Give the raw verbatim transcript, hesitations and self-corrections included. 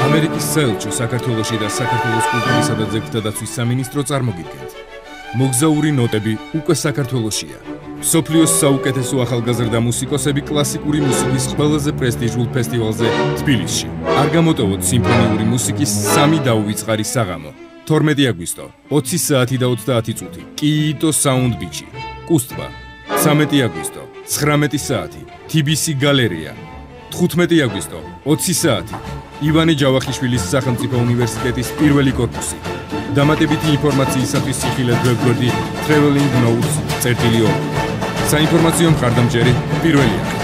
ამერიკის საელჩო საქართველოში და საქართველოს კულტურისა და ძეგლთა დაცვის სამინისტრო წარმოგიდგენთ. მოგზაური ნოტები უკვე საქართველოშია. მსოფლიოს საუკეთესო ახალგაზრდა მუსიკოსები კლასიკური მუსიკის ყველაზე პრესტიჟულ ფესტივალზე თბილისში. არ გამოტოვოთ სიმფონიური მუსიკის სამი დაუვიწყარი საღამო. თორმეტი აგვისტო, ოცი საათი და ოცდაათი წუთი. კიიტო საუნდ ბიჩი. კუსტბა. ცამეტი აგვისტო, ცხრამეტი საათი. თი ბი სი გალერეა. თხუთმეტი აგვისტო, ოცი საათი. ივანე ჯავახიშვილის სახელმწიფო უნივერსიტეტის პირველი კორპუსი. დამატებითი ინფორმაციისათვის ციხილად ვებგვერდი traveling notes წერტილი ორი. საინფორმაციო მხარდამჭერი პირველია.